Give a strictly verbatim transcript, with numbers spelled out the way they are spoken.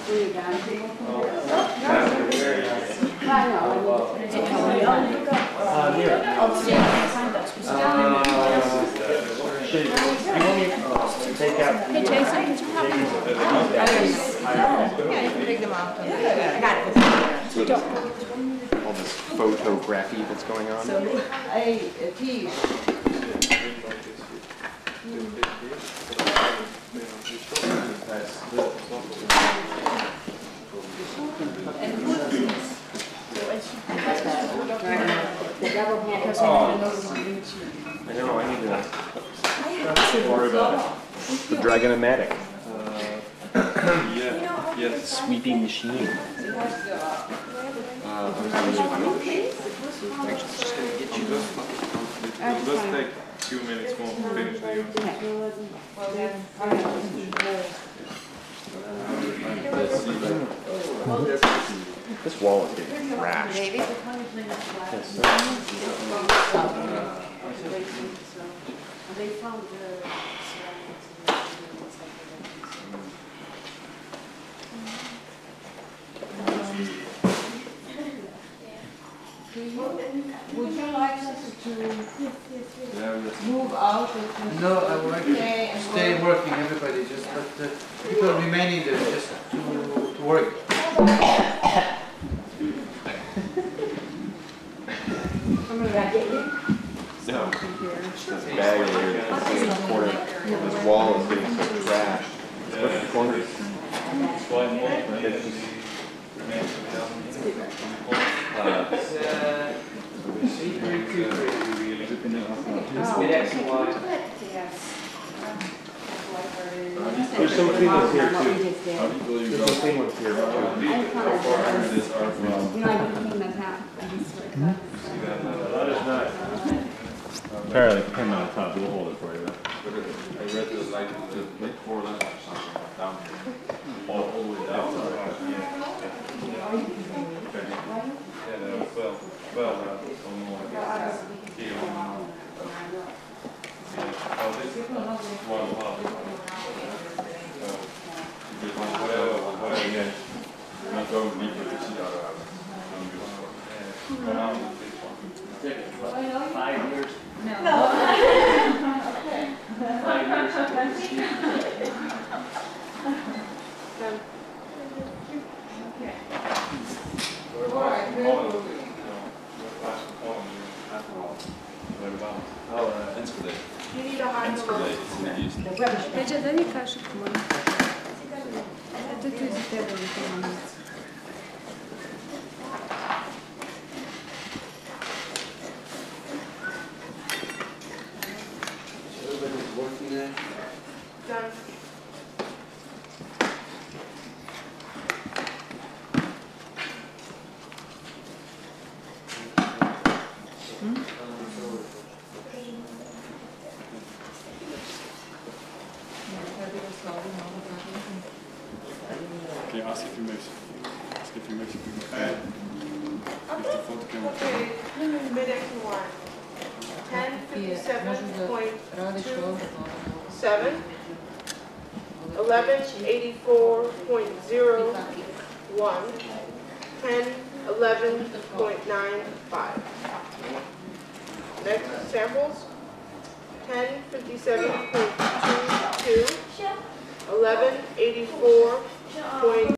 Uh, here. Should, you want me to take out? Hey Jason, could you help me? Yeah, you can take them out. I got it. All this photography that's going on. So, I, T. The double hand. I know, I need to worry about it. The Dragonomatic. Uh, yeah, yes. Sweeping machine. Uh, It'll just take two minutes more to finish the unit. Let's see that. This wall is getting thrashed. Maybe. Yes, sir. They found the would you like us to move out? No, I would like to stay working, everybody, just but uh, people remaining there just to, to work. No. This bag over here, this corner, this wall is getting so trashed. Look at the corners. It's just, there's some clean ones here too. There's some clean ones here too. That is not. Apparently, the pin on the top, we'll hold it for you. I read the like the mid four lines or something down here. All, all the way down. Yeah, that was well, well, uh, some more. Here. Oh, this is one part. Whatever, whatever, yeah. Not going deeper to see other house. Five years. No. Five years. Oh, uh, Inspirate. You need a hard Inspirate. Peđa, daj mi kašiku, molim. Eto tu za tebe mi to molim. Everybody's working there. Done. Okay, ask if you make ask if you make it bad. Okay, mid-X one. ten fifty-seven point two seven. eleven eighty-four point zero one. ten eleven point nine five. Next samples. ten fifty-seven point two two. eleven eighty-four point